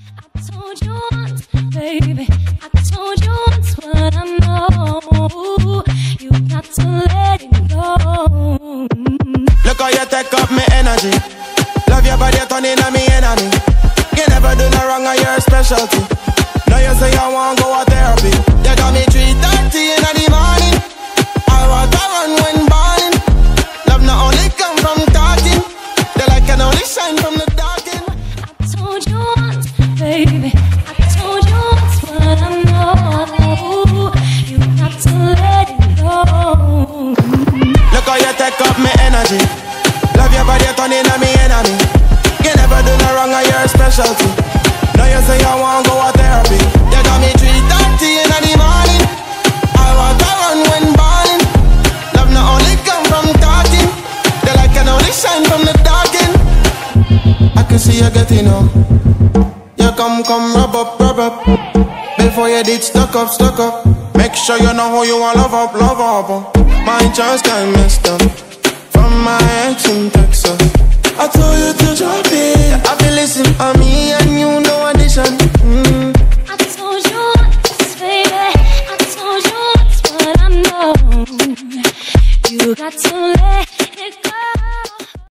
I told you once, baby. I told you once what I know. You got to let it go. Look how you take up my energy. Love your body, turning on me enemy. You never do no wrong, on your specialty. Now you say you want go to therapy. You got me 3:30 in the morning. I want to run when balling. Love not only come from talking. The light can only shine from the dark. I told you once, baby. I told you once what I know. You got to let it go. Look how you take up my energy. Love your body, turning on me enemy. You never do no wrong, on your specialty. Now you say you want go to therapy. You got me 3:30 in the morning. I want to run when balling. Love not only come from talking. The light can only shine from the dark. I can see you getting up. You come, rub up. Before you did stuck up. Make sure you know who you want, love up. My chance got messed up. From my ex in Texas. I told you to drop it. I feel listen to me and you know addition. I told you once, baby. I told you once what I know. You got to let